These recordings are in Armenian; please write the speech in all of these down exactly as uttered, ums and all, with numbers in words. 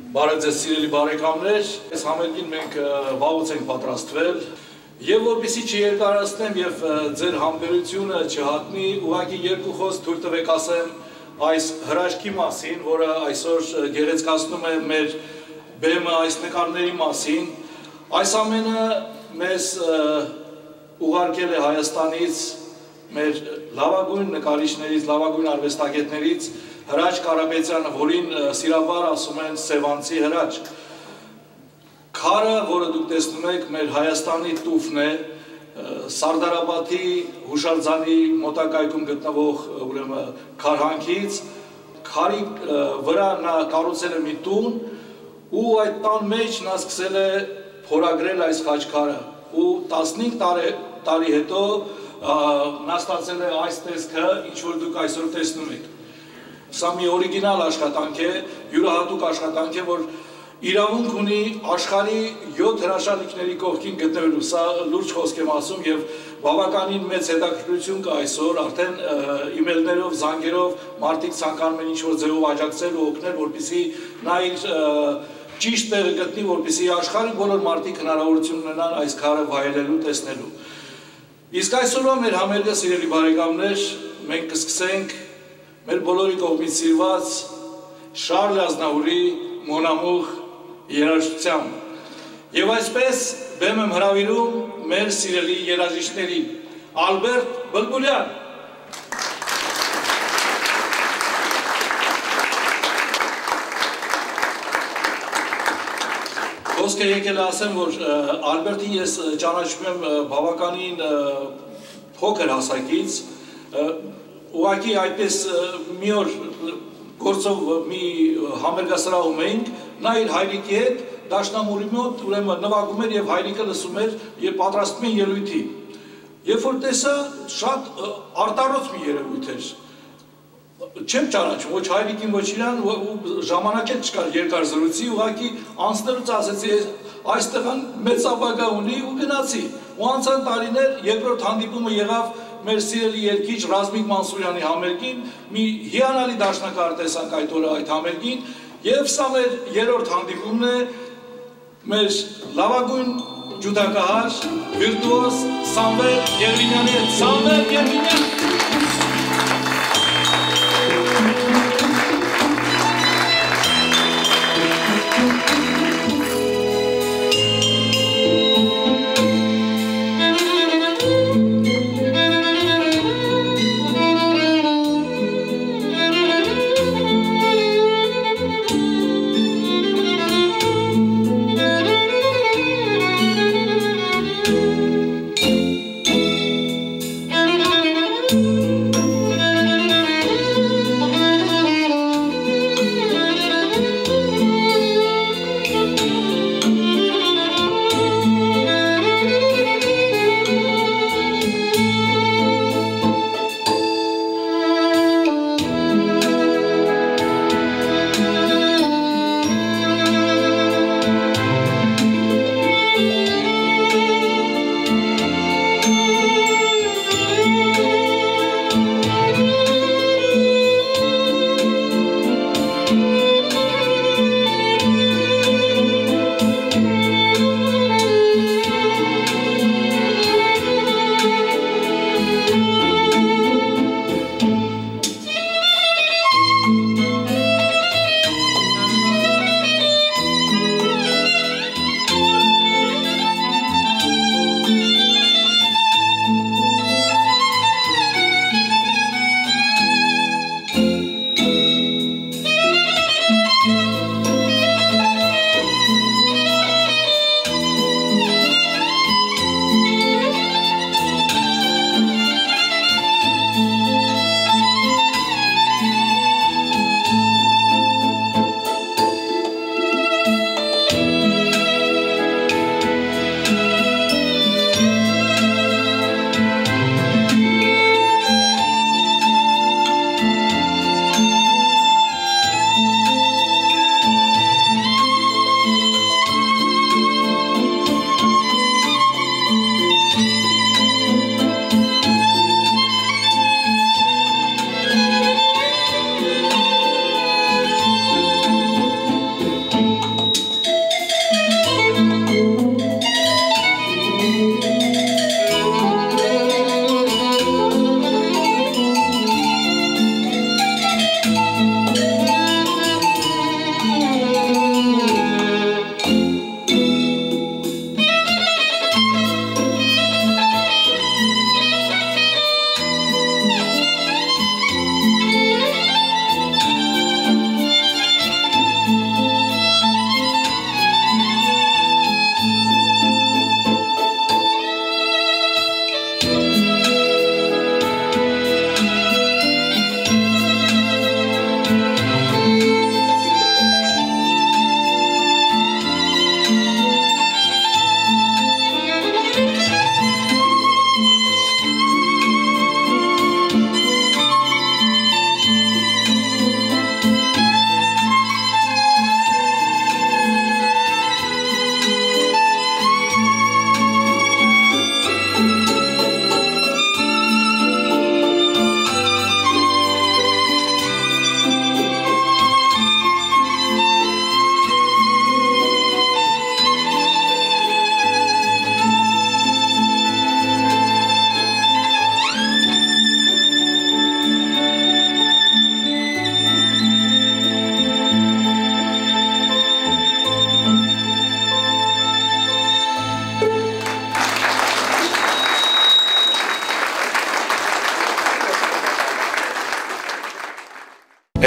Բարև ձեզ սիրելի բարեկամներ, այս համերգին մենք վաղուց ենք պատրաստվել եւ որպեսզի չերկարացնեմ եւ ձեր համբերությունը չհատնի, ուղղակի երկու խոսք թույլ տվեք ասեմ այս հրաշքի մասին, որը այսօր գեղեցկացնում է մեր բեմը այս նկարների մասին։ Այս ամենը մեզ ուղարկել է Հայաստանից մեր լավագույն նկարիչներից, լավագույն արվեստագետներից Հրաչ Կարապետյանը, որին սիրաբար ասում են Սևանցի հրաչ։ Քարը, որը դուք տեսնում եք, մեր Հայաստանի տուֆն է, Սարդարապատի հուշարձանի մոտակայքում գտնվող ուրեմն քարհանքից, քարի վրա նա կառուցել է մի տուն ու այդ տան մեջ նա սկսել է փորագրել այս խաչքարը ու տասնհինգ տարի հետո նա ստացել է այս տեսքը, ինչ որ դուք այսօր տեսնում եք։ Սա մի օրիգինալ աշխատանք է, յուրահատուկ աշխատանք է, որ իրավունք ունի աշխարհի յոթ հրաշալիքների կողքին գտնվելու, սա լուրջ խոսք եմ ասում եւ բավականին մեծ հետաքրքրություն կա այսօր, արդեն իմեյլներով, զանգերով մարդիկ ցանկանում են ինչ-որ ձևով աջակցել ու օգնել, որպեսզի նա իր ճիշտ տեղը գտնի, որպեսզի աշխարհի բոլոր մարդիկ հնարավորություն ունենան այս քարը վայելելու, տեսնելու։ Իսկ այսօրվա մեր համերգը, սիրելի բարեկամներ, մենք կսկսենք մեր բոլորի կողմից սիրված Շարլ Ազնավուրի Մոնամուղ երաժշտությամբ։ Եվ այսպես բեմ եմ հրավիրում մեր սիրելի երաժիշտներին Ալբերտ Բլբուլյան։ Խոսքը եկել է ասեմ, որ Ալբերտին ես ճանաչում եմ բավականին փոքր հասակից, ուղղակի այդպես մի օր գործով մի համերգասրահում էինք, նա իր հայրիկի հետ դաշնամուրի մոտ ուրեմն նվագում էր եւ հայրիկը լսում էր եւ պատրաստում էին ելույթի։ Երբ որ տեսա, շատ արտառոց մի երևույթ էր։ Չեմ ճանաչում, ոչ հայրիկին, ոչ իրան, ու ժամանակ էլ չկար երկար զրույցի, ուղղակի անցնելուց ասեցի, այստեղ մեծ ապագա ունի ու գնացի։ Ու անցան տարիներ, երկրորդ հանդիպումը եղավ մեր սիրելի երգիչ Ռազմիկ Մանսուրյանի համերգին, մի հիանալի դաշնակահար տեսանք այդ օրը այդ համերգին, եւ սա մեր երրորդ հանդիպումն է մեր լավագույն ջութակահար, վիրտուոզ Սամվել Եղինյանի հետ։ Սամվել Եղինյան։ Thank you.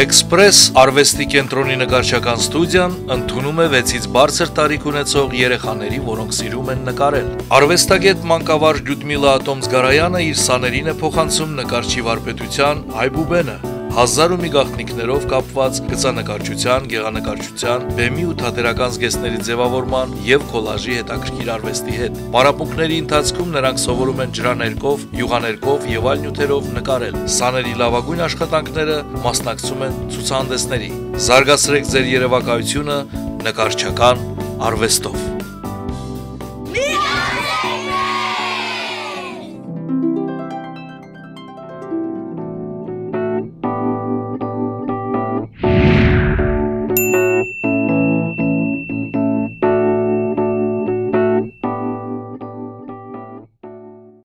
Էքսպրես արվեստի կենտրոնի նկարչական ստուդիան ընդունում է վեցից բարձր տարիք ունեցող երեխաների, որոնք սիրում են նկարել։ Արվեստագետ մանկավարժ Լյուդմիլա Ատոմսգարայանը իր սաներին է փոխանցում նկարչի վարպետության հայբուբենը, հազար ու մի գաղտնիքներով կապված գծանկարչության, գեղանկարչության, բեմի ու թատերական զգեստների ձևավորման եւ քոլաժի հետաքրքիր արվեստի հետ։ Պարապմունքների ընթացքում նրանք սովորում են ջրաներկով, յուղաներկով եւ այլ նյութերով նկարել։ Սաների լավագույն աշխատանքները մասնակցում են ցուցահանդեսների։ Զարգացրեք ձեր երևակայությունը նկարչական արվեստով։